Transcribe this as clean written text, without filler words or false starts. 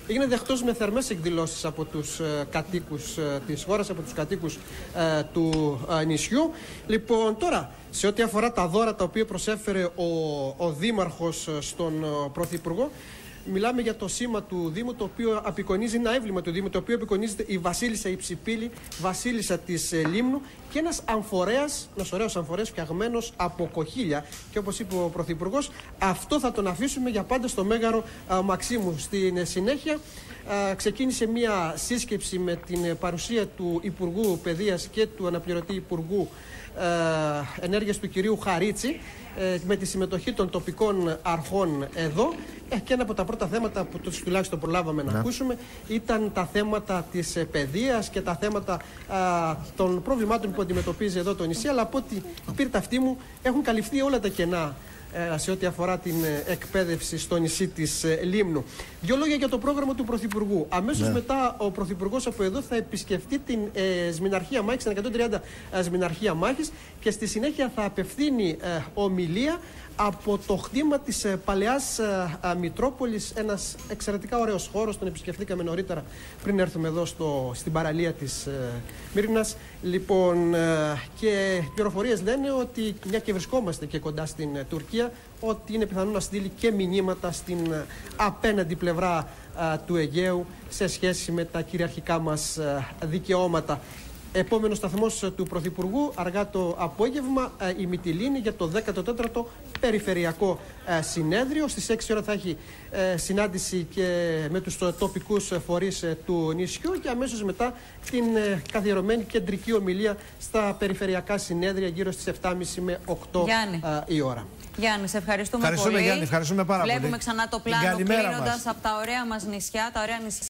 έγινε δεχτός με θερμές εκδηλώσεις από τους κατοίκους της χώρας, από τους κατοίκους του νησιού. Λοιπόν, τώρα, σε ό,τι αφορά τα δώρα τα οποία προσέφερε ο Δήμαρχος στον Πρωθυπουργό, μιλάμε για το σήμα του Δήμου, το οποίο απεικονίζει ένα έμβλημα του Δήμου, το οποίο απεικονίζεται η Βασίλισσα Υψηπύλη, Βασίλισσα της Λίμνου, και ένας αμφορέας, ένας ωραίος αμφορέας φτιαγμένος από κοχύλια. Και όπως είπε ο Πρωθυπουργός, αυτό θα τον αφήσουμε για πάντα στο Μέγαρο Μαξίμου. Στην συνέχεια, ξεκίνησε μια σύσκεψη με την παρουσία του Υπουργού Παιδείας και του Αναπληρωτή Υπουργού Ενέργειας του κυρίου Χαρίτση, με τη συμμετοχή των τοπικών αρχών εδώ, και ένα από τα πρώτα θέματα που τουλάχιστον προλάβαμε να ακούσουμε ήταν τα θέματα της παιδείας και τα θέματα των προβλημάτων που αντιμετωπίζει εδώ το νησί, αλλά από ό,τι πήρε τα αυτή μου έχουν καλυφθεί όλα τα κενά σε ό,τι αφορά την εκπαίδευση στο νησί της Λίμνου. Δύο λόγια για το πρόγραμμα του Πρωθυπουργού. Αμέσως μετά ο Πρωθυπουργός από εδώ θα επισκεφτεί την Σμηναρχία Μάχης, την 130 Σμηναρχία Μάχης, και στη συνέχεια θα απευθύνει ομιλία από το χτήμα της Παλαιάς Μητρόπολης, ένας εξαιρετικά ωραίος χώρος, τον επισκεφθήκαμε νωρίτερα πριν έρθουμε εδώ στην παραλία της Μύρινας. Λοιπόν, και πληροφορίες λένε ότι, μια και βρισκόμαστε και κοντά στην Τουρκία, ότι είναι πιθανό να στείλει και μηνύματα στην απέναντι πλευρά του Αιγαίου σε σχέση με τα κυριαρχικά μας δικαιώματα. Επόμενος σταθμός του Πρωθυπουργού αργά το απόγευμα, η Μυτιλήνη, για το 14ο Περιφερειακό Συνέδριο. Στις 6 ώρα θα έχει συνάντηση και με τους τοπικούς φορείς του νησιού, και αμέσως μετά την καθιερωμένη κεντρική ομιλία στα περιφερειακά συνέδρια γύρω στις 7.30 με 8 η ώρα. Γιάννη, σε ευχαριστούμε πολύ. Γιάννη, ευχαριστούμε πάρα πολύ. Βλέπουμε ξανά το πλάνο κλείνοντας από τα ωραία μας νησιά, τα ωραία νησιά.